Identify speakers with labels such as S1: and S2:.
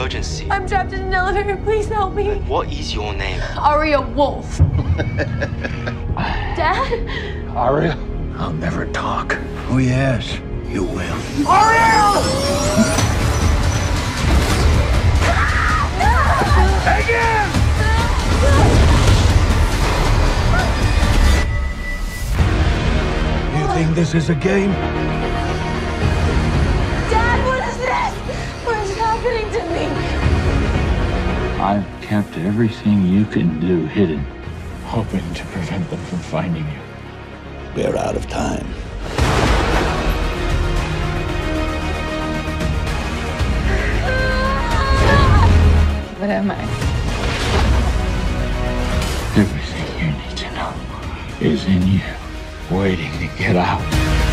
S1: emergency?
S2: I'm trapped in an elevator. Please help me.
S1: What is your name?
S2: Aria Wolf. Dad?
S3: Aria? I'll never talk. Oh, yes, you will.
S2: Aria!
S3: Again! You think this is a game?
S2: Dad, what is this? What is happening to me?
S4: I've kept everything you can do hidden, hoping to prevent them from finding you.
S3: We're out of time.
S2: What am I?
S4: Everything you need to know is in you, waiting to get out.